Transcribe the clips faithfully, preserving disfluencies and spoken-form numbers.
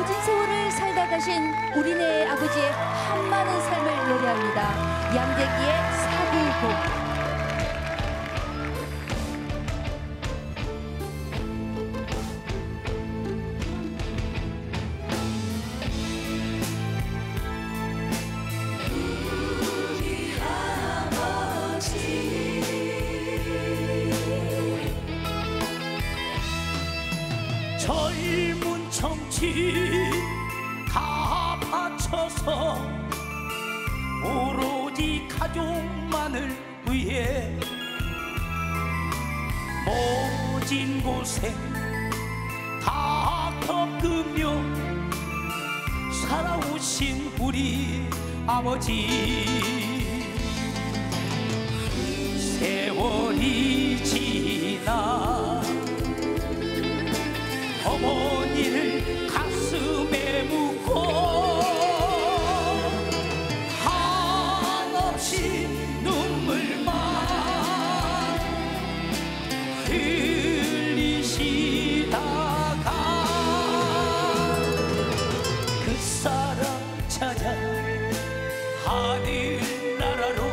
모진 세월을 살다 가신 우리네 아버지의 한많은 삶을 노래합니다. 양재기의 사구곡. 젊은 청춘 다 바쳐서 오로지 가족만을 위해 모진 고생 다 겪으며 살아오신 우리 아버지. 세월이 지나 어머니를 가슴에 묻고 한없이 눈물만 흘리시다가 그 사람 찾아 하늘나라로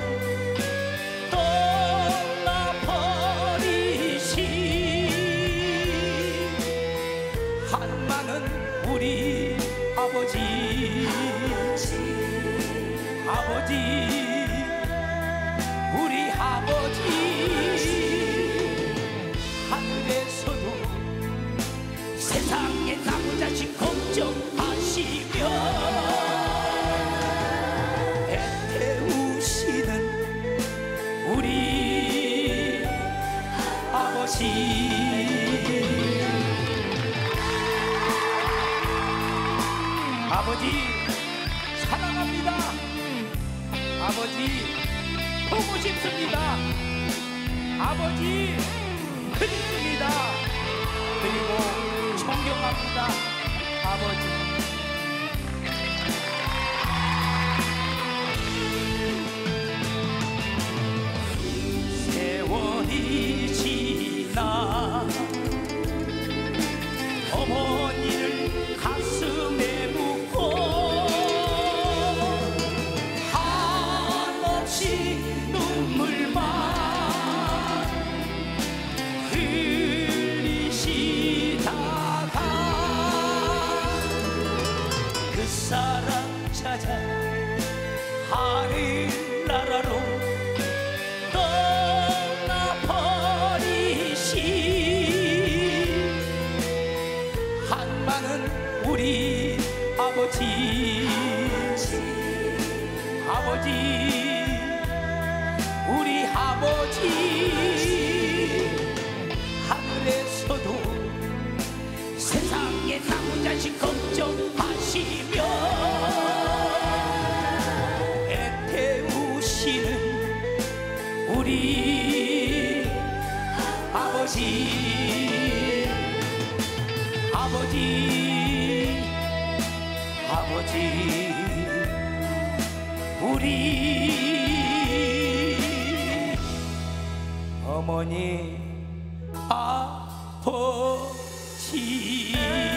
우리 아버지, 아버지, 우리 아버지. 하늘에서도 세상에 나무 자식 걱정하시며 애태우시는 우리 아버지. 아버지 사랑합니다. 아버지 보고 싶습니다. 아버지 그립습니다. 그리고 존경합니다. 아버지. 세월이 지나 어머니를 가슴에 묻고 한없이 눈물만 흘리시다가 그 사람 찾아 하늘나라로 우리 아버지, 아버지, 우리 아버지. 하늘에서도 세상에 나무 자식 걱정하시며 애태우시는 우리 아버지, 아버지, 아버지, 우리 어머니 아버지.